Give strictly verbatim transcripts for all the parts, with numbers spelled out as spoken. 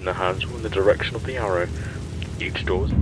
the handle in the direction of the arrow. Each door is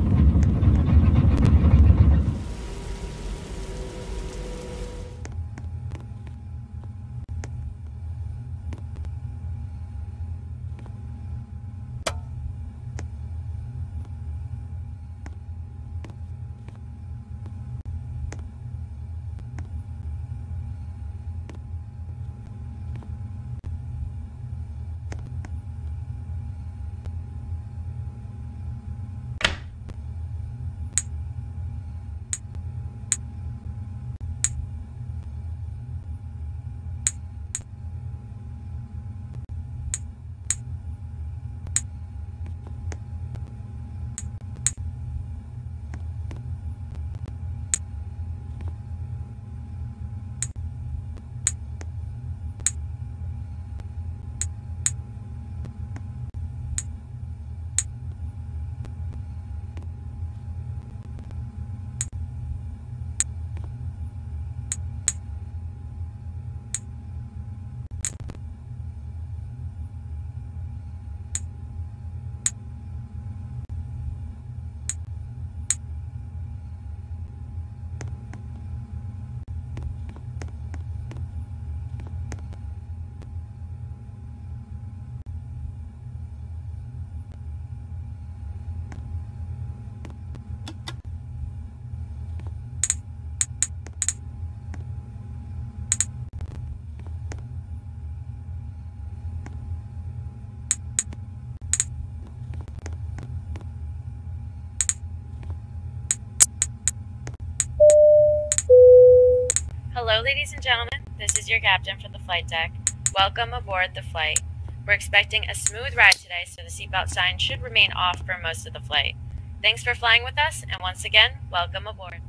Hello ladies and gentlemen, this is your captain for the flight deck. Welcome aboard the flight. We're expecting a smooth ride today, so the seatbelt sign should remain off for most of the flight. Thanks for flying with us, and once again, welcome aboard.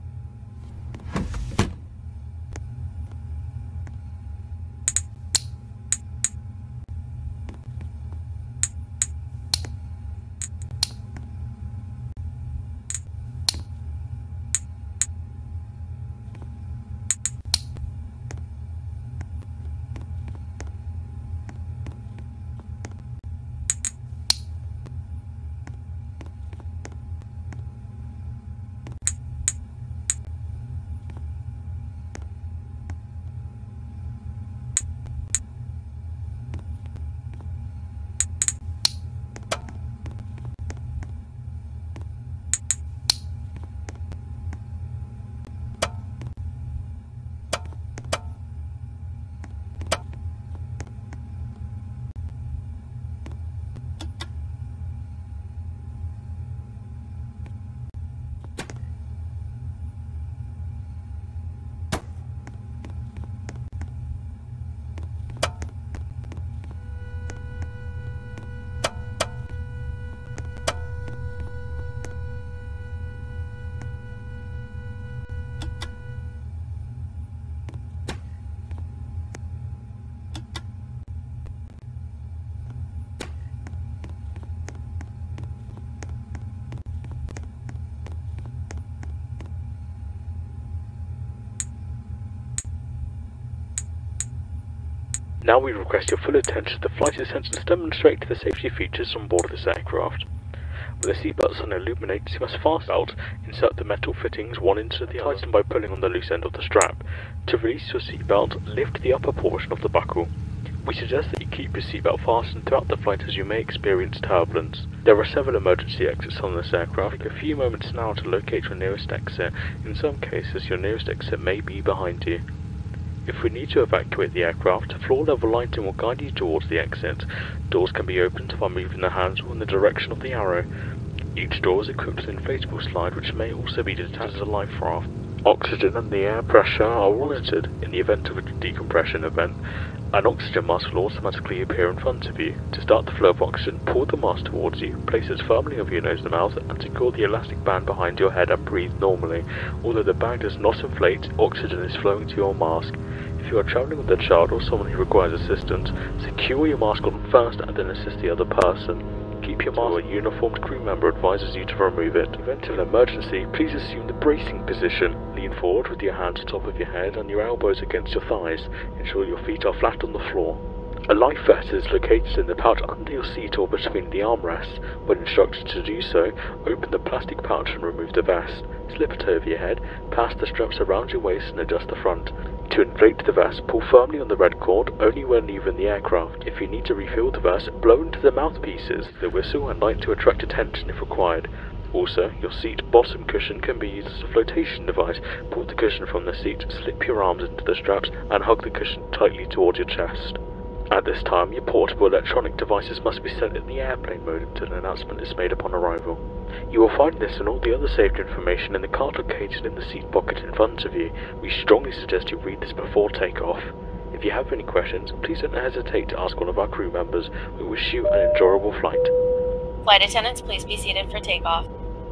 Now we request your full attention to the flight attendants demonstrate the safety features on board this aircraft. With the seatbelt sign illuminated, you must fasten belt, insert the metal fittings one into the other, tighten by pulling on the loose end of the strap. To release your seatbelt, lift the upper portion of the buckle. We suggest that you keep your seatbelt fastened throughout the flight as you may experience turbulence. There are several emergency exits on this aircraft. Take a few moments now to locate your nearest exit. In some cases, your nearest exit may be behind you. If we need to evacuate the aircraft, a floor level lighting will guide you towards the exit. Doors can be opened by moving the handle in the direction of the arrow. Each door is equipped with an inflatable slide which may also be detached as a life raft. Oxygen and the air pressure are monitored in the event of a decompression event. An oxygen mask will automatically appear in front of you. To start the flow of oxygen, pull the mask towards you, place it firmly over your nose and mouth, and secure the elastic band behind your head and breathe normally. Although the bag does not inflate, oxygen is flowing to your mask. If you are travelling with a child or someone who requires assistance, secure your mask on first and then assist the other person. Keep your mask until a uniformed crew member advises you to remove it. In the event of an emergency, please assume the bracing position. Lean forward with your hands on top of your head and your elbows against your thighs. Ensure your feet are flat on the floor. A life vest is located in the pouch under your seat or between the armrests. When instructed to do so, open the plastic pouch and remove the vest. Slip it over your head, pass the straps around your waist and adjust the front. To inflate the vest, pull firmly on the red cord only when leaving the aircraft. If you need to refill the vest, blow into the mouthpieces, the whistle and light to attract attention if required. Also, your seat bottom cushion can be used as a flotation device. Pull the cushion from the seat, slip your arms into the straps, and hug the cushion tightly towards your chest. At this time, your portable electronic devices must be set in the airplane mode until an announcement is made upon arrival. You will find this and all the other safety information in the card located in the seat pocket in front of you. We strongly suggest you read this before takeoff. If you have any questions, please don't hesitate to ask one of our crew members. We wish you an enjoyable flight. Flight attendants, please be seated for takeoff.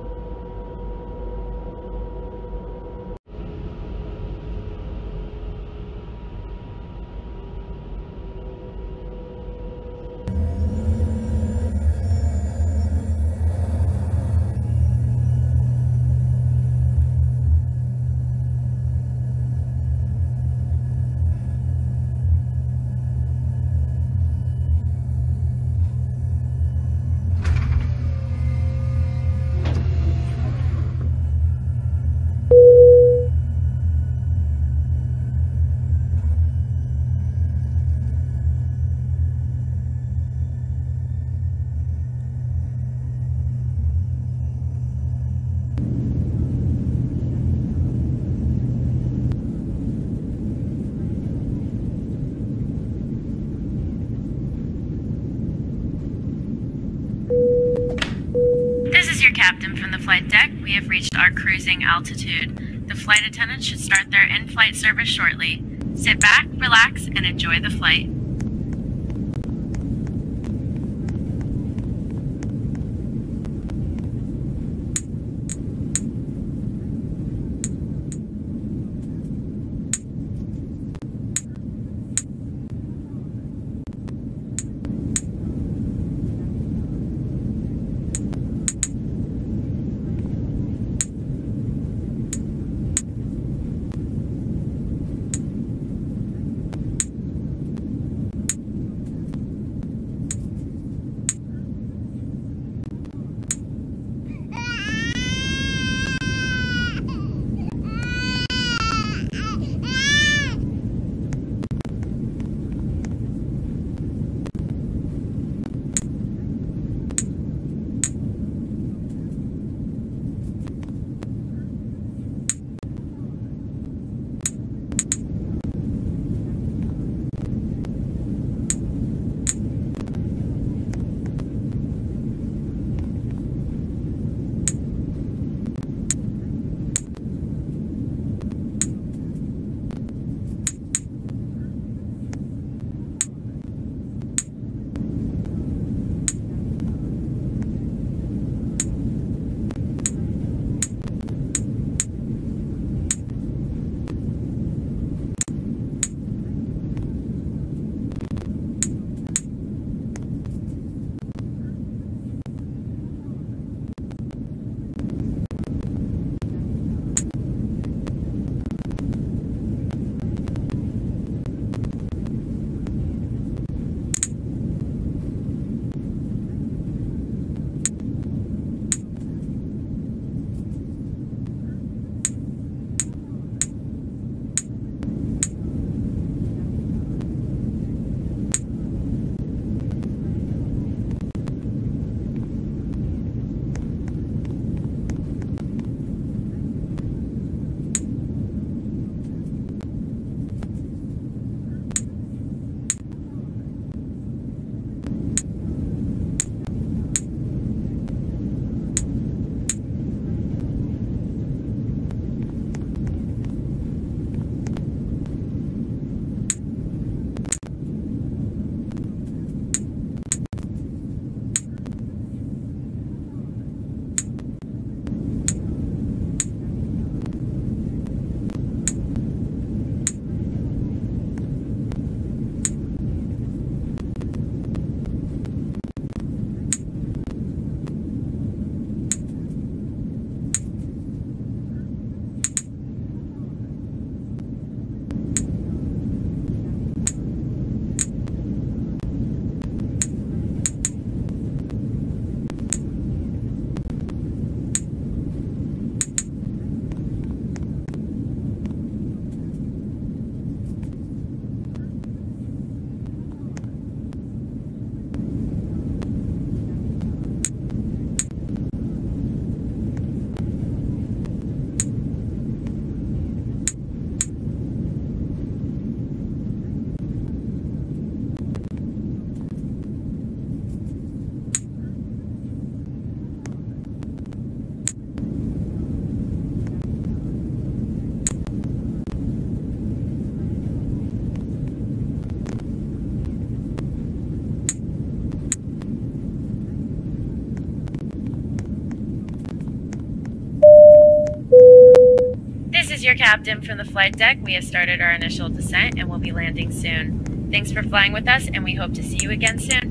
Captain from the flight deck, we have reached our cruising altitude. The flight attendants should start their in-flight service shortly. Sit back, relax, and enjoy the flight. is your captain from the flight deck. We have started our initial descent and will be landing soon. Thanks for flying with us, and we hope to see you again soon.